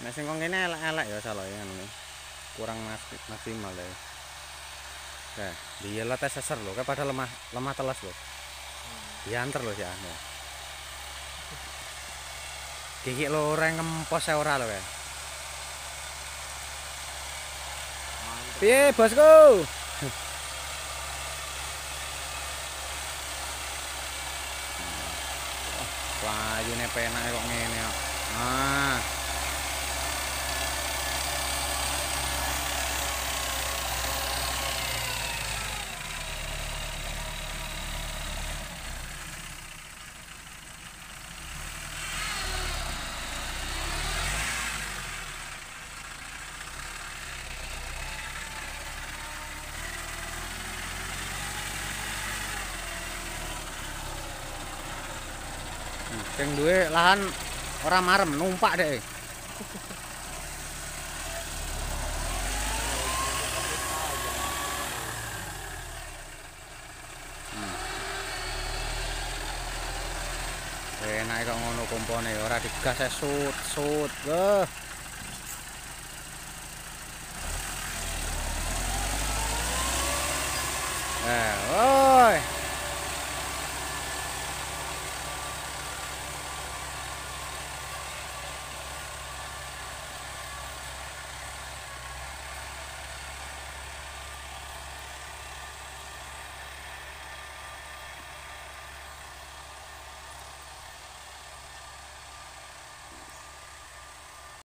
Nek sing kok ngene elek-elek ya salah ya ngono. Kurang maksimal ya. Nah, dia lah tes seser loh, kan pada lemah telas loh. Diantar loh ya. Gigi lo orang ngempos ora loh ya. Piye bosku? Layune penake kok ngene kok. Ah. Sing duwe lahan ora marem numpak deh. Enake kok ngono kompone ora digas sut. Wah. Woi.